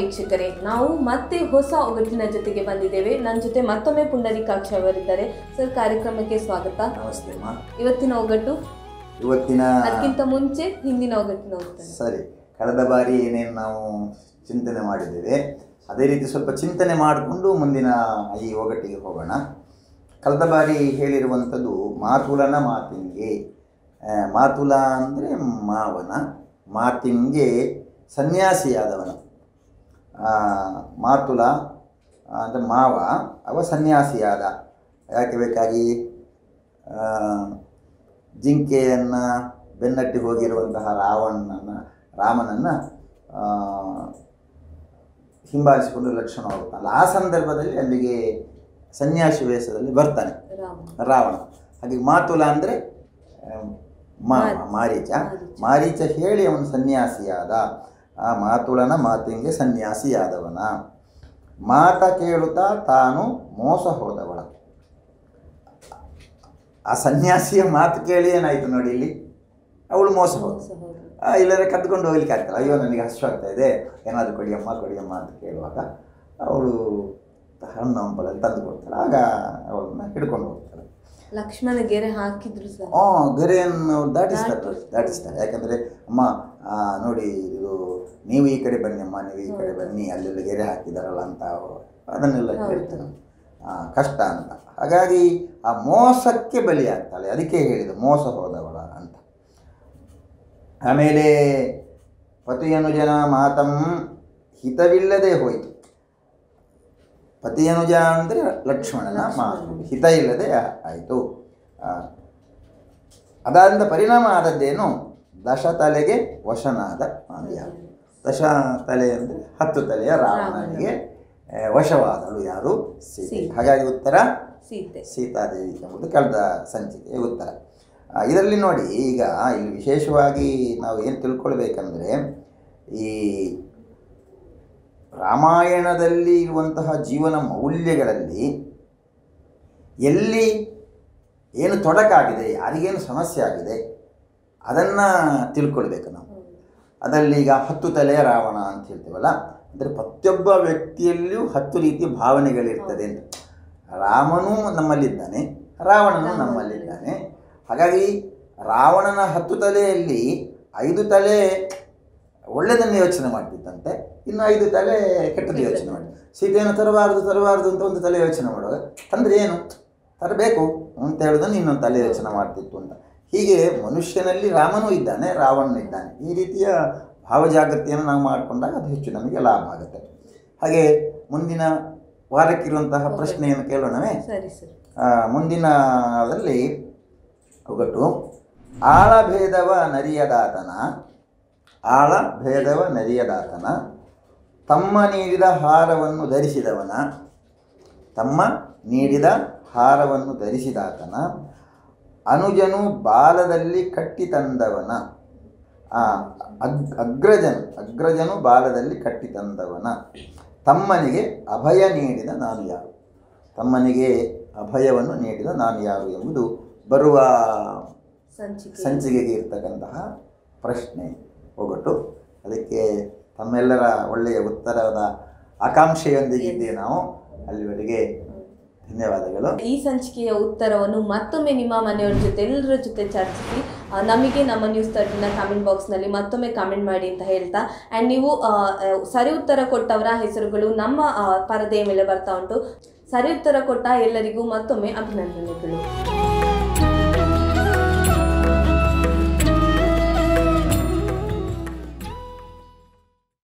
ವೀಕ್ಷಕರೇ, ನಾವು ಮತ್ತೆ ಹೊಸ ಒಗಟಿನ ಜೊತೆಗೆ ಬಂದಿದ್ದೇವೆ. ನನ್ನ ಜೊತೆ ಮತ್ತೊಮ್ಮೆ ಪುಂಡರೀಕಾಕ್ಷ ಅವರಿದ್ದಾರೆ. ಸರ್, ಕಾರ್ಯಕ್ರಮಕ್ಕೆ ಸ್ವಾಗತ. ನಮಸ್ತೆ ಅಮ್ಮ. ಇವತ್ತಿನ ಒಗಟು ಅದಕ್ಕಿಂತ ಮುಂಚೆ ಹಿಂದಿನ ಒಗಟಿನ ಹೋಗ್ತಾರೆ. ಸರಿ, ಕಳೆದ ಬಾರಿ ಏನೇನು ನಾವು ಚಿಂತನೆ ಮಾಡಿದ್ದೇವೆ ಅದೇ ರೀತಿ ಸ್ವಲ್ಪ ಚಿಂತನೆ ಮಾಡಿಕೊಂಡು ಮುಂದಿನ ಈ ಒಗಟಿಗೆ ಹೋಗೋಣ. ಕಳೆದ ಬಾರಿ ಹೇಳಿರುವಂಥದ್ದು ಮಾತುಲನ ಮಾತಿಂಗೆ. ಮಾತುಲ ಅಂದರೆ ಮಾವನ, ಮಾತಿಂಗೆ ಸನ್ಯಾಸಿಯಾದವನು. ಮಾತುಲ ಅಂದರೆ ಮಾವ, ಅವ ಸನ್ಯಾಸಿಯಾದ. ಯಾಕೆ ಬೇಕಾಗಿ? ಜಿಂಕೆಯನ್ನು ಬೆನ್ನಟ್ಟಿ ಹೋಗಿರುವಂತಹ ರಾಮನನ್ನು ಹಿಂಬಾಲಿಸಿಕೊಂಡು ಲಕ್ಷ್ಮಣ ಹೋಗ್ತಾನಲ್ಲ, ಆ ಸಂದರ್ಭದಲ್ಲಿ ಅಲ್ಲಿಗೆ ಸನ್ಯಾಸಿ ವೇಷದಲ್ಲಿ ಬರ್ತಾನೆ ರಾವಣ. ಹಾಗೆ ಮಾತುಲ ಅಂದರೆ ಮಾರೀಚ ಹೇಳಿ ಅವನು ಸನ್ಯಾಸಿಯಾದ. ಆ ಮಾತುಲನ ಮಾತಿಂಗೆ ಸನ್ಯಾಸಿಯಾದವನ. ಮಾತ ಕೇಳುತ್ತಾ ತಾನು ಮೋಸ ಹೋದವಳ. ಆ ಸನ್ಯಾಸಿಯ ಮಾತು ಕೇಳಿ ಏನಾಯಿತು ನೋಡಿ, ಇಲ್ಲಿ ಅವಳು ಮೋಸ ಹೋದ. ಇಲ್ಲದ್ರೆ ಕದ್ಕೊಂಡು ಹೋಗ್ಲಿಕ್ಕೆ ಆಗ್ತಲ್ಲ, ಅಯ್ಯೋ ನನಗೆ ಹಸಿವಾಗ್ತಾ ಇದೆ, ಏನಾದರೂ ಕೊಡಿಯಮ್ಮ ಅಂತ ಕೇಳುವಾಗ ಅವಳು ಹಣ್ಣು ಹಂಪಲಲ್ಲಿ ತಂದು ಕೊಡ್ತಾಳೆ. ಆಗ ಅವಳನ್ನ ಹಿಡ್ಕೊಂಡು ಹೋಗ್ತಾಳೆ. ಲಕ್ಷ್ಮಣ ಗೆರೆ ಹಾಕಿದ್ರು ಸರ್. ಗೆರೆಯನ್ನು ದಾಟಿಸ್ತಾರೆ. ಯಾಕಂದರೆ ಅಮ್ಮ ನೋಡಿ, ಇದು ನೀವು ಈ ಕಡೆ ಬನ್ನಿ ಅಮ್ಮ, ನೀವು ಈ ಕಡೆ ಬನ್ನಿ, ಅಲ್ಲೆಲ್ಲ ಗೆರೆ ಹಾಕಿದಾರಲ್ಲ ಅಂತ ಅದನ್ನೆಲ್ಲ ಹೇಳ್ತಾನೆ. ಕಷ್ಟ ಅಂತ. ಹಾಗಾಗಿ ಆ ಮೋಸಕ್ಕೆ ಬಲಿಯಾಗ್ತಾಳೆ. ಅದಕ್ಕೆ ಹೇಳಿದ ಮೋಸ ಹೋದವಳ ಅಂತ. ಆಮೇಲೆ ಪತಿಯನುಜನ ಮಾತಂ ಹಿತವಿಲ್ಲದೆ ಹೋಯಿತು. ಪತಿಯನುಜ ಅಂದರೆ ಲಕ್ಷ್ಮಣನ ಮಾತು ಹಿತ ಇಲ್ಲದೆ ಆಯಿತು. ಅದಾದ ಪರಿಣಾಮ ಆದದ್ದೇನು? 10 ತಲೆಗೆ ವಶನಾದ ನಾನು ಯಾರು? 10 ತಲೆ ಅಂದರೆ 10 ತಲೆಯ ರಾವಣನಿಗೆ ವಶವಾದಳು ಯಾರು? ಸೀತೆ. ಹಾಗಾಗಿ ಉತ್ತರ ಸೀತಾದೇವಿ ಎಂಬುದು ಕಳೆದ ಸಂಚಿಕೆಯ ಉತ್ತರ. ಇದರಲ್ಲಿ ನೋಡಿ, ಈಗ ಇಲ್ಲಿ ವಿಶೇಷವಾಗಿ ನಾವು ಏನು ತಿಳ್ಕೊಳ್ಬೇಕಂದ್ರೆ, ಈ ರಾಮಾಯಣದಲ್ಲಿ ಇರುವಂತಹ ಜೀವನ ಮೌಲ್ಯಗಳಲ್ಲಿ ಎಲ್ಲಿ ಏನು ತೊಡಕಾಗಿದೆ, ಯಾರಿಗೇನು ಸಮಸ್ಯೆ ಆಗಿದೆ ಅದನ್ನು ತಿಳ್ಕೊಳ್ಬೇಕು ನಾವು. ಅದರಲ್ಲಿ ಈಗ 10 ತಲೆಯ ರಾವಣ ಅಂತ ಹೇಳ್ತೀವಲ್ಲ, ಅಂದರೆ ಪ್ರತಿಯೊಬ್ಬ ವ್ಯಕ್ತಿಯಲ್ಲಿಯೂ 10 ರೀತಿಯ ಭಾವನೆಗಳಿರ್ತದೆ ಅಂತ. ರಾಮನೂ ನಮ್ಮಲ್ಲಿದ್ದಾನೆ, ರಾವಣನೂ ನಮ್ಮಲ್ಲಿದ್ದಾನೆ. ಹಾಗಾಗಿ ರಾವಣನ 10 ತಲೆಯಲ್ಲಿ 5 ತಲೆ ಒಳ್ಳೆಯದನ್ನು ಯೋಚನೆ ಮಾಡ್ತಿದ್ದಂತೆ, ಇನ್ನು 5 ತಲೆ ಕೆಟ್ಟದ್ದು ಯೋಚನೆ ಮಾಡಿ. ಸೀತೆಯನ್ನು ತರಬಾರ್ದು ಅಂತ ಒಂದು ತಲೆ ಯೋಚನೆ ಮಾಡುವಾಗ, ಅಂದರೆ ಏನು ತರಬೇಕು ಅಂತ ಹೇಳೋದನ್ನು ಇನ್ನೊಂದು ತಲೆ ಯೋಚನೆ ಮಾಡ್ತಿತ್ತು ಅಂತ. ಹೀಗೆ ಮನುಷ್ಯನಲ್ಲಿ ರಾಮನೂ ಇದ್ದಾನೆ, ರಾವಣನೂ ಇದ್ದಾನೆ. ಈ ರೀತಿಯ ಭಾವಜಾಗೃತಿಯನ್ನು ನಾವು ಮಾಡಿಕೊಂಡಾಗ ಅದು ಹೆಚ್ಚು ನಮಗೆ ಲಾಭ ಆಗುತ್ತೆ. ಹಾಗೆ ಮುಂದಿನ ವಾರಕ್ಕಿರುವಂತಹ ಪ್ರಶ್ನೆಯನ್ನು ಕೇಳೋಣವೇ? ಮುಂದಿನದಲ್ಲಿ ಒಗಟು ಆಳಭೇದವ ನರಿಯದಾತನ ತಮ್ಮ ನೀಡಿದ ಹಾರವನ್ನು ಧರಿಸಿದಾತನ ಅನುಜನು ಬಾಲದಲ್ಲಿ ಕಟ್ಟಿ ತಂದವನ. ಅಗ್ರಜನು ಬಾಲದಲ್ಲಿ ಕಟ್ಟಿ ತಂದವನ. ತಮ್ಮನಿಗೆ ಅಭಯ ನೀಡಿದ ನಾನು ಯಾರು? ತಮ್ಮನಿಗೆ ಅಭಯವನ್ನು ನೀಡಿದ ನಾನು ಯಾರು ಎಂಬುದು ಬರುವ ಸಂಚಿಕೆಗೆ ಇರ್ತಕ್ಕಂತಹ ಪ್ರಶ್ನೆ, ಒಗಟು. ಅದಕ್ಕೆ ತಮ್ಮೆಲ್ಲರ ಒಳ್ಳೆಯ ಉತ್ತರದ ಆಕಾಂಕ್ಷೆಯೊಂದಿಗಿದ್ದೇವೆ ನಾವು. ಅಲ್ಲಿವರೆಗೆ ಧನ್ಯವಾದಗಳು. ಈ ಸಂಚಿಕೆಯ ಉತ್ತರವನ್ನು ಮತ್ತೊಮ್ಮೆ ನಿಮ್ಮ ಮನೆಯವರ ಜೊತೆ ಎಲ್ಲರ ಜೊತೆ ಚರ್ಚಿಸಿ ನಮಗೆ ನಮ್ಮ ನ್ಯೂಸ್ 13ನ ಕಾಮೆಂಟ್ ಬಾಕ್ಸ್ನಲ್ಲಿ ಮತ್ತೊಮ್ಮೆ ಕಾಮೆಂಟ್ ಮಾಡಿ ಅಂತ ಹೇಳ್ತಾ, ಆ್ಯಂಡ್ ನೀವು ಸರಿ ಉತ್ತರ ಕೊಟ್ಟವರ ಹೆಸರುಗಳು ನಮ್ಮ ಪರದೆಯ ಮೇಲೆ ಬರ್ತಾ ಉಂಟು. ಸರಿ ಉತ್ತರ ಕೊಟ್ಟ ಎಲ್ಲರಿಗೂ ಮತ್ತೊಮ್ಮೆ ಅಭಿನಂದನೆಗಳು.